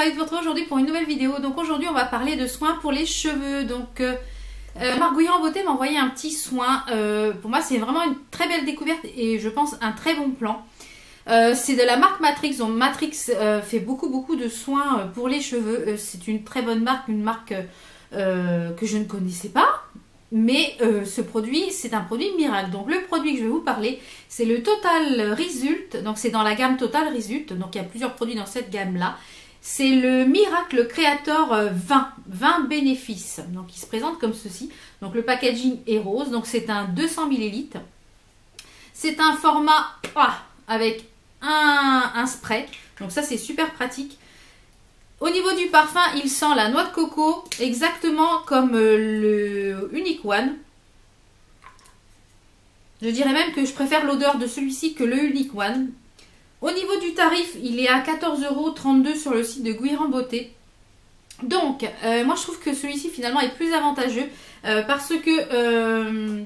ravie de vous retrouver aujourd'hui pour une nouvelle vidéo. Donc aujourd'hui on va parler de soins pour les cheveux. Donc Marc Guyon Beauté m'a envoyé un petit soin. Pour moi c'est vraiment une très belle découverte et je pense un très bon plan. C'est de la marque Matrix. Donc Matrix fait beaucoup de soins pour les cheveux. C'est une très bonne marque, une marque que je ne connaissais pas. Mais ce produit, c'est un produit miracle. Donc le produit que je vais vous parler, c'est le Total Result. Donc c'est dans la gamme Total Result. Donc il y a plusieurs produits dans cette gamme-là. C'est le Miracle Creator 20 bénéfices. Donc il se présente comme ceci. Donc le packaging est rose. Donc c'est un 200 ml. C'est un format avec un spray. Donc ça c'est super pratique. Au niveau du parfum, il sent la noix de coco, exactement comme le Unique One. Je dirais même que je préfère l'odeur de celui-ci que le Unique One. Au niveau du tarif, il est à 14,32 € sur le site de Guyon Beauté. Donc, moi je trouve que celui-ci finalement est plus avantageux parce que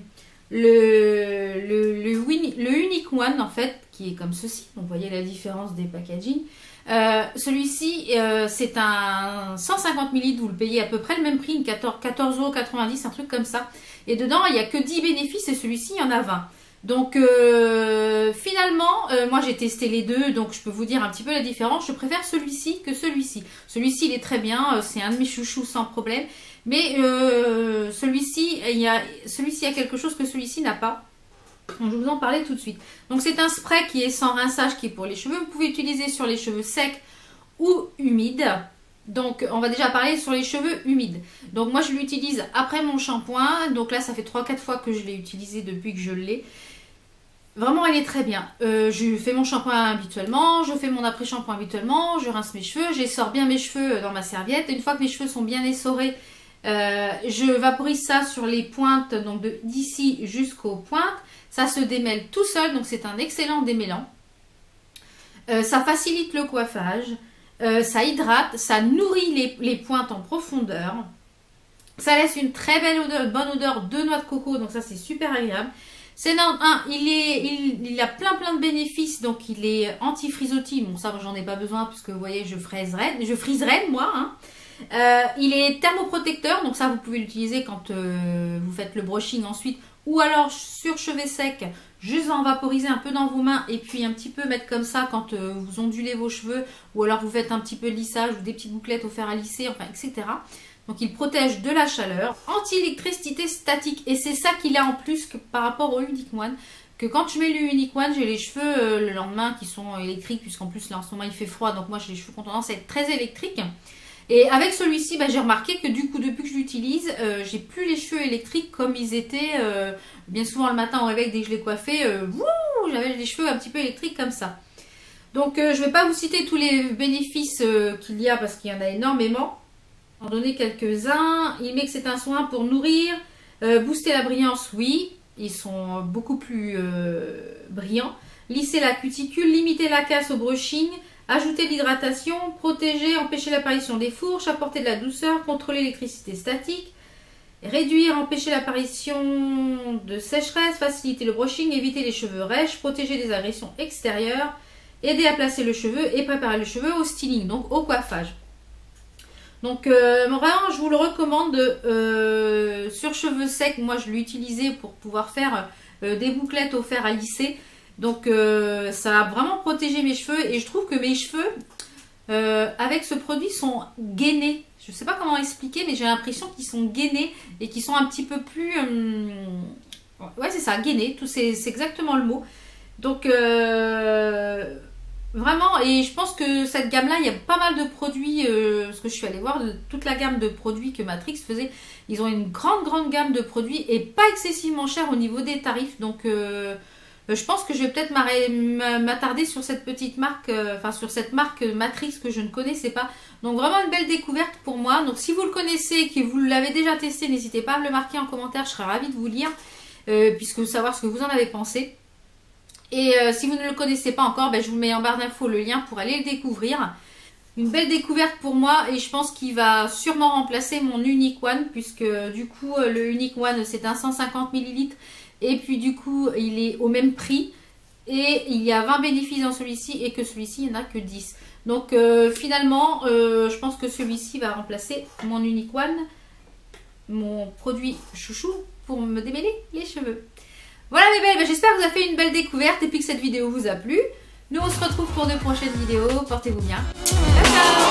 le Unique One en fait, qui est comme ceci, donc vous voyez la différence des packaging. Celui-ci c'est un 150 ml, vous le payez à peu près le même prix, 14,90 €, un truc comme ça. Et dedans il n'y a que 10 bénéfices et celui-ci il y en a 20. Donc finalement moi j'ai testé les deux, donc je peux vous dire un petit peu la différence. Je préfère celui-ci que celui-ci. Celui-ci il est très bien, c'est un de mes chouchous sans problème. Mais celui-ci il y a quelque chose que celui-ci n'a pas. Donc, je vais vous en parler tout de suite. Donc c'est un spray qui est sans rinçage, qui est pour les cheveux. Vous pouvez utiliser sur les cheveux secs ou humides. Donc on va déjà parler sur les cheveux humides. Donc moi je l'utilise après mon shampoing. Donc là ça fait 3-4 fois que je l'ai utilisé depuis que je l'ai. Vraiment elle est très bien. Je fais mon shampoing habituellement, je fais mon après-shampoing habituellement, je rince mes cheveux, j'essore bien mes cheveux dans ma serviette. Une fois que mes cheveux sont bien essorés, je vaporise ça sur les pointes, donc d'ici jusqu'aux pointes. Ça se démêle tout seul, donc c'est un excellent démêlant. Ça facilite le coiffage, ça hydrate, ça nourrit les pointes en profondeur. Ça laisse une très belle odeur, une bonne odeur de noix de coco, donc ça c'est super agréable. Il a plein de bénéfices, donc il est anti-frisottis. Bon ça j'en ai pas besoin puisque vous voyez je friserai moi. Hein. Il est thermoprotecteur, donc ça vous pouvez l'utiliser quand vous faites le brushing ensuite. Ou alors sur cheveux secs, juste en vaporiser un peu dans vos mains et puis un petit peu mettre comme ça quand vous ondulez vos cheveux. Ou alors vous faites un petit peu de lissage ou des petites bouclettes au fer à lisser, enfin etc. Donc il protège de la chaleur. Anti-électricité statique. Et c'est ça qu'il a en plus que par rapport au Unique One. Que quand je mets le Unique One, j'ai les cheveux le lendemain qui sont électriques. Puisqu'en plus là en ce moment il fait froid. Donc moi j'ai les cheveux qui ont tendance à être très électriques. Et avec celui-ci, j'ai remarqué que du coup, depuis que je l'utilise, j'ai plus les cheveux électriques comme ils étaient bien souvent le matin au réveil dès que je les coiffais. J'avais les cheveux un petit peu électriques comme ça. Donc, je ne vais pas vous citer tous les bénéfices qu'il y a parce qu'il y en a énormément. Je vais en donner quelques-uns. Il met que c'est un soin pour nourrir, booster la brillance, oui. Ils sont beaucoup plus brillants. Lisser la cuticule, limiter la casse au brushing. Ajouter de l'hydratation, protéger, empêcher l'apparition des fourches, apporter de la douceur, contrôler l'électricité statique, réduire, empêcher l'apparition de sécheresse, faciliter le brushing, éviter les cheveux rêches, protéger des agressions extérieures, aider à placer le cheveu et préparer le cheveu au styling, donc au coiffage. Donc vraiment, je vous le recommande sur cheveux secs. Moi, je l'ai utilisé pour pouvoir faire des bouclettes au fer à lisser. Donc ça a vraiment protégé mes cheveux et je trouve que mes cheveux avec ce produit sont gainés. Je ne sais pas comment expliquer mais j'ai l'impression qu'ils sont gainés et qu'ils sont un petit peu plus... ouais c'est ça, gainés, c'est exactement le mot. Donc vraiment, et je pense que cette gamme là, il y a pas mal de produits, parce que je suis allée voir toute la gamme de produits que Matrix faisait. Ils ont une grande gamme de produits et pas excessivement cher au niveau des tarifs. Donc... je pense que je vais peut-être m'attarder sur cette petite marque, sur cette marque Matrix que je ne connaissais pas. Donc vraiment une belle découverte pour moi. Donc si vous le connaissez, que vous l'avez déjà testé, n'hésitez pas à me le marquer en commentaire, je serais ravie de vous lire, puisque savoir ce que vous en avez pensé. Et si vous ne le connaissez pas encore, je vous mets en barre d'infos le lien pour aller le découvrir. Une belle découverte pour moi et je pense qu'il va sûrement remplacer mon Unique One, puisque du coup le Unique One c'est un 150 ml. Et puis du coup, il est au même prix. Et il y a 20 bénéfices dans celui-ci et que celui-ci, il n'y en a que 10. Donc finalement, je pense que celui-ci va remplacer mon Unique One, mon produit chouchou pour me démêler les cheveux. Voilà mes belles, j'espère que vous avez fait une belle découverte et puis que cette vidéo vous a plu. Nous on se retrouve pour de prochaines vidéos, portez-vous bien. Ciao ciao.